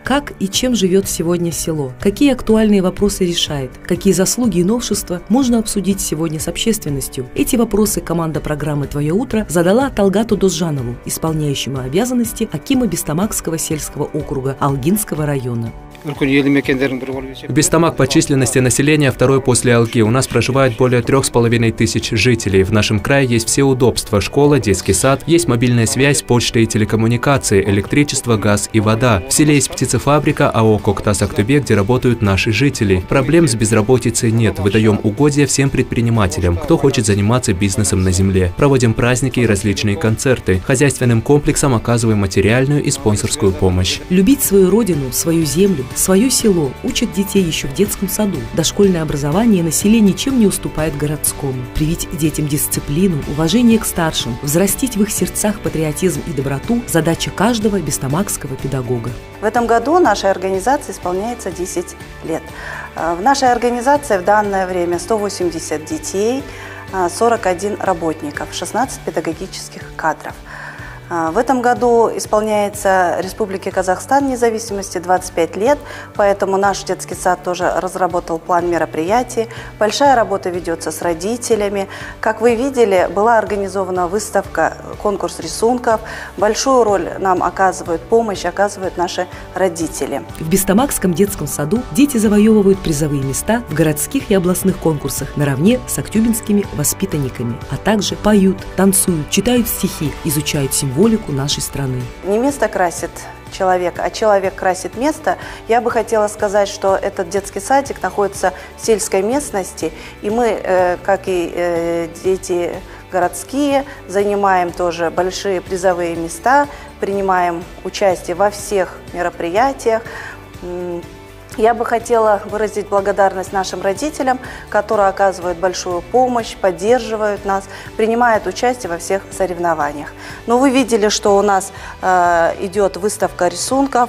Как и чем живет сегодня село? Какие актуальные вопросы решает? Какие заслуги и новшества можно обсудить сегодня с общественностью? Эти вопросы команда программы «Твое утро» задала Талгату Дозжанову, исполняющему обязанности акима Бестамакского сельского округа Алгинского района. Бестамак по численности населения второй после Алги. У нас проживает более 3500 жителей. В нашем крае есть все удобства: школа, детский сад, есть мобильная связь, почта и телекоммуникации, электричество, газ и вода. В селе есть птицефабрика АО «Коктас Актубе», где работают наши жители. Проблем с безработицей нет. Выдаем угодья всем предпринимателям, кто хочет заниматься бизнесом на земле. Проводим праздники и различные концерты. Хозяйственным комплексам оказываем материальную и спонсорскую помощь. Любить свою родину, свою землю, свое село учат детей еще в детском саду. Дошкольное образование на селе ничем не уступает городскому. Привить детям дисциплину, уважение к старшим, взрастить в их сердцах патриотизм и доброту – задача каждого бестамакского педагога. В этом году нашей организации исполняется 10 лет. В нашей организации в данное время 180 детей, 41 работников, 16 педагогических кадров. В этом году исполняется Республике Казахстан независимости 25 лет, поэтому наш детский сад тоже разработал план мероприятий. Большая работа ведется с родителями. Как вы видели, была организована выставка, конкурс рисунков. Большую роль нам оказывают помощь, оказывают наши родители. В Бестамакском детском саду дети завоевывают призовые места в городских и областных конкурсах наравне с актюбинскими воспитанниками, а также поют, танцуют, читают стихи, изучают символику нашей страны. Не место красит человека, а человек красит место. Я бы хотела сказать, что этот детский садик находится в сельской местности, и мы, как и дети городские, занимаем тоже большие призовые места, принимаем участие во всех мероприятиях. Я бы хотела выразить благодарность нашим родителям, которые оказывают большую помощь, поддерживают нас, принимают участие во всех соревнованиях. Но вы видели, что у нас идет выставка рисунков,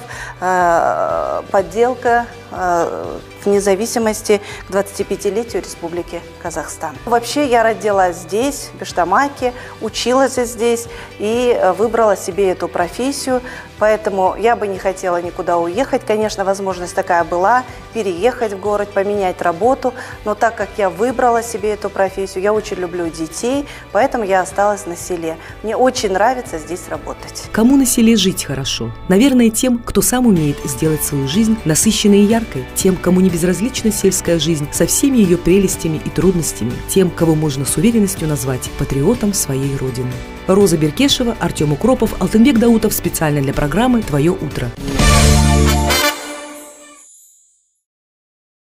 подделка вне зависимости к 25-летию Республики Казахстан. Вообще я родилась здесь, в Бештамаке, училась здесь и выбрала себе эту профессию, поэтому я бы не хотела никуда уехать. Конечно, возможность такая была, переехать в город, поменять работу, но так как я выбрала себе эту профессию, я очень люблю детей, поэтому я осталась на селе. Мне очень нравится здесь работать. Кому на селе жить хорошо? Наверное, тем, кто сам умеет сделать свою жизнь насыщенной и яркой, тем, кому не безразлична сельская жизнь со всеми ее прелестями и трудностями, тем, кого можно с уверенностью назвать патриотом своей родины. Роза Беркешева, Артем Укропов, Алтынбек Даутов специально для программы «Твое утро».